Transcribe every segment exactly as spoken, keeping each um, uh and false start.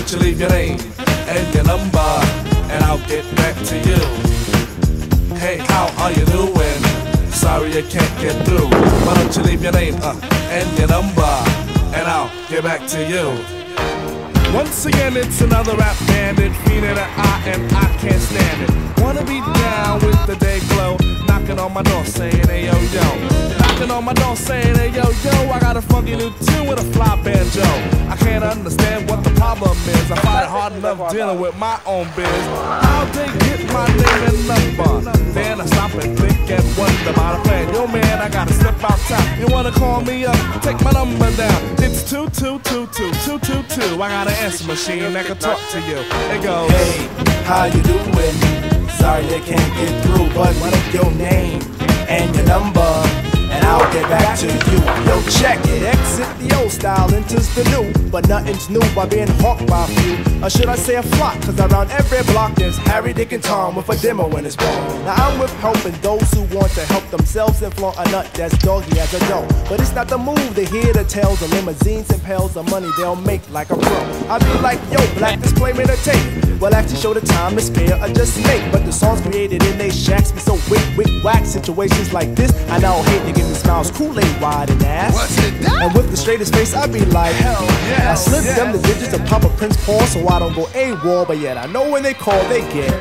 don't you leave your name and your number, and I'll get back to you. Hey, how are you doing? Sorry I can't get through. Why don't you leave your name uh, and your number, and I'll get back to you. Once again, it's another rap bandit, feeling an eye and I can't stand it. Wanna be down with the day glow, knocking on my door saying, hey yo yo. Knocking on my door saying, hey yo yo, I got a funky new tune with a fly banjo. I can't understand what the problem is. I find it hard enough dealing with my own biz. How they get my name and number? Then I stop and think and wonder about a plan. Yo man, I gotta step outside. You wanna call me up? Take my number down. It's two two two two two two two. I got an answer machine that can talk to you. It goes, hey, how you doing? Sorry they can't get through, but what is your name and your number, and I'll get back to you. Yo, check it. Exit the old style, enters the new, but nothing's new by being hawked by a few. Or should I say a flock? Cause around every block there's Harry, Dick, and Tom with a demo in his palm. Now I'm with helping those who want to help themselves and flaunt a nut that's doggy as a dough. But it's not the move to hear the tales of limousines and pails of money they'll make like a pro. I be like, yo, black display made a tape. Well, actually show the time to spare or just make. But the songs created in they shacks be so wick, wick, whack. Situations like this, I now hate to give me smiles, Kool-Aid wide and ass. What's it done? And with the straightest face, I be like, hell yeah. I slip yes. them the digits of Papa Prince Paul so I don't go AWOL, but yet I know when they call, they get.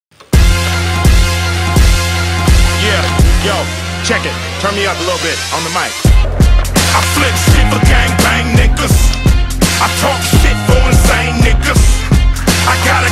Yeah, yo, check it. Turn me up a little bit on the mic. I flip shit for gang bang niggas. I talk shit for insane niggas. I got a